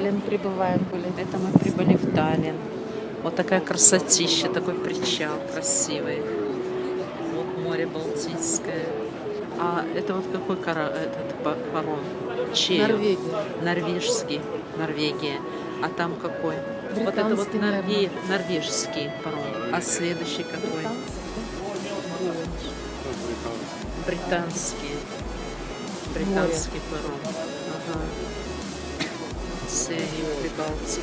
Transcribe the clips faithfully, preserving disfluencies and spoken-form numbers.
Таллин прибываем были. Это мы прибыли в Таллин. Вот такая красотища, такой причал красивый. Вот море Балтийское. А это вот какой кора... этот паром? Чей? Норвегия. Норвежский. Норвегия. А там какой? Вот это вот норве... норвежский паром. А следующий какой? Британский. Британский паром. Ага. Серии Прибалтики.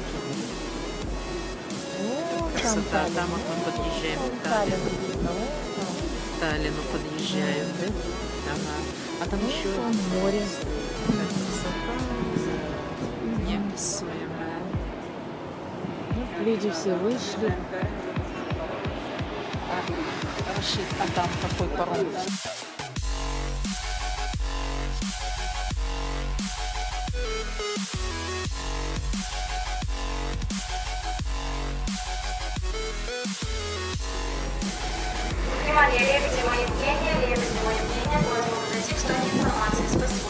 Красота. Там вот мы подъезжаем к Таллину. К Таллину подъезжаем. Ага. А там еще море. Неописуемое. Люди все вышли. А, Рашид, а там какой паром? Внимание, лебеди, мои мнения, лебеди, мои мнения, просьба подойти к стойке информации. Спасибо.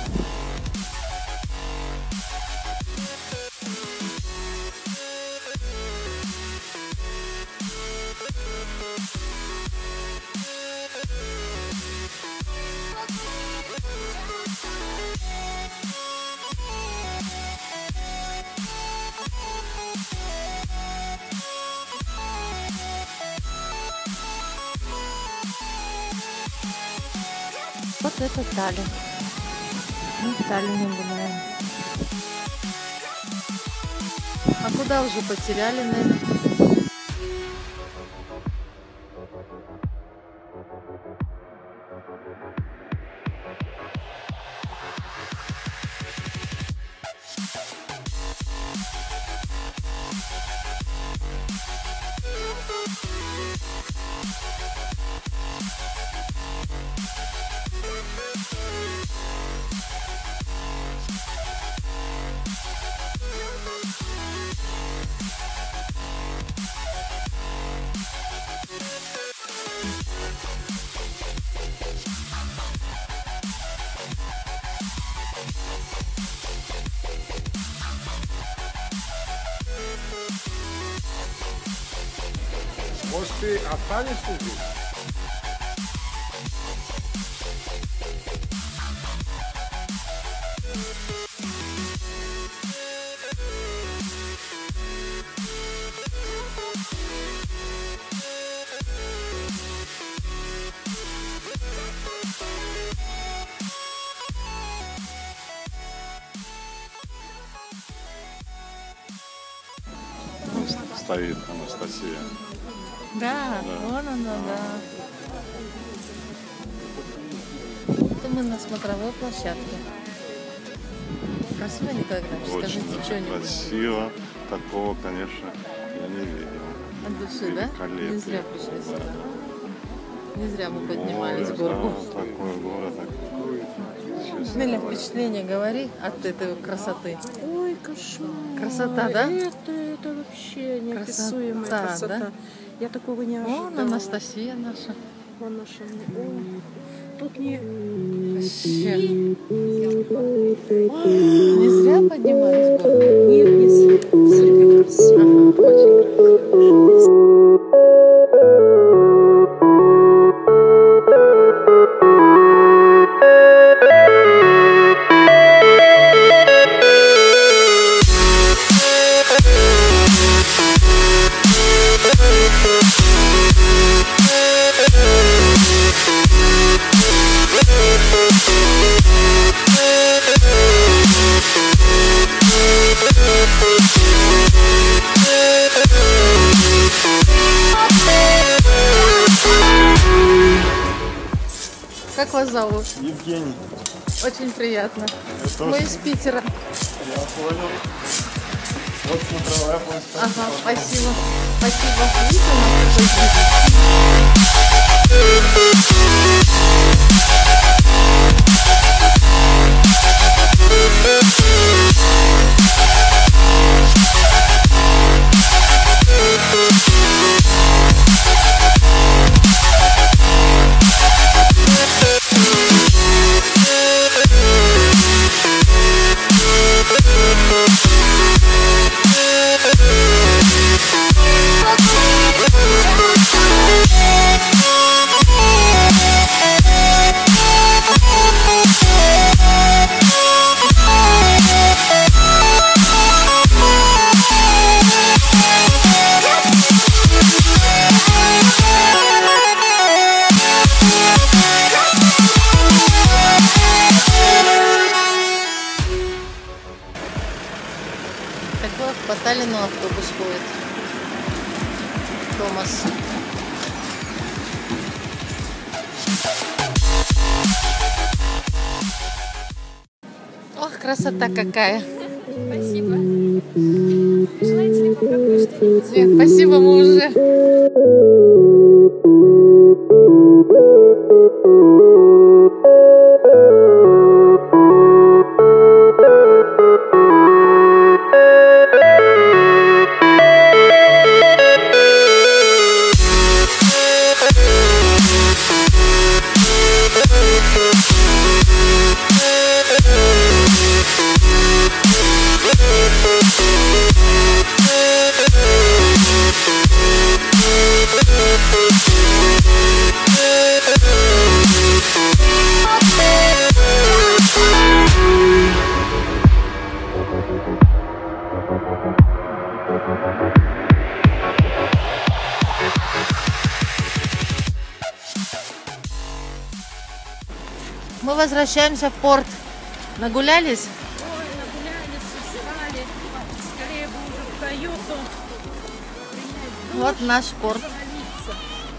Вот это Таллин. Мы в Таллине гуляем. А куда уже потеряли, наверное? Может, ты останешься здесь? Стоит Анастасия. Да, Да. вон она, да. Это мы на смотровой площадке. Красиво, Николай Игнатьевич? Скажите Очень что-нибудь. красиво. Такого, конечно, я не видел. От души, да? Великолепие. Не зря пришли Да. сюда. Не зря мы поднимались в Море, горку. да, такой город. Так... Миля, впечатление говори от этой красоты. Ой, кошмар. Красота, да? Это, это вообще неописуемая Красота, красота. да? Я такого не ожидала. Вон Анастасия наша. Вон наша. Ой, тут не... Вообще. Не зря поднимались в горку? Нет, не зря. Смотри, как красиво. Ага, очень красиво. Как вас зовут? Евгений. Очень приятно. Это Мы очень- из Питера. Я понял. Вот смотровая площадка. Ага, спасибо. Спасибо. Видите, у нас такой вид? We'll be right back. Такой по Таллину автобус ходит. Томас. Ох, красота какая. Спасибо. Желаете ли попробовать что-нибудь? Нет, спасибо, мы уже. Мы возвращаемся в порт. Нагулялись? Ой, нагулялись, устали. Скорее бы уже в каюту. Принять душ, Вот наш порт. завалиться.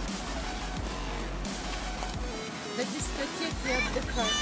До дискотеки отдыхать.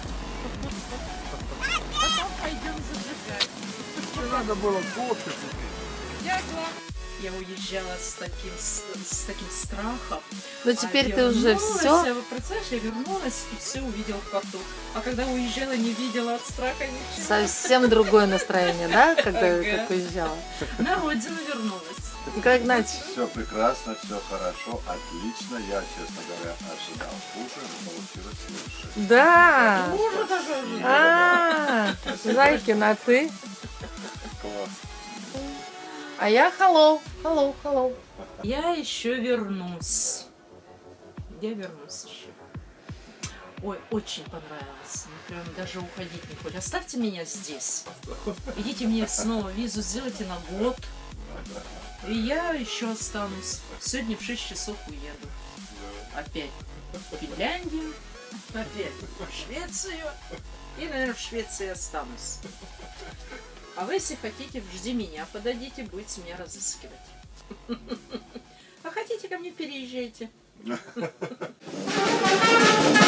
Потом пойдем зажигать. Надо было кофе купить. Дякую. Я уезжала с таким, с, с таким страхом. Но теперь А ты уже вернулась, все. а вы представляешь, я вернулась и все увидела в порту. А когда уезжала, не видела от страха ничего. Совсем другое настроение, да, когда Ага. как уезжала? На родину вернулась. Николай Игнатьевич, Все прекрасно, все хорошо, отлично. Я, честно говоря, ожидал хуже, но получилось лучше. да. Мужа даже ожидала. А, Зайкин, а ты? Класс. А я hello, hello, hello. Я еще вернусь. Я вернусь еще. Ой, очень понравилось. Ну, прям даже уходить не хочется. Оставьте меня здесь. Идите мне снова визу сделайте на год. И я еще останусь. Сегодня в шесть часов уеду. Опять в Финляндию. Опять в Швецию. И, наверное, в Швеции останусь. А вы, если хотите, жди меня, подойдите, будете меня разыскивать. А хотите ко мне переезжайте.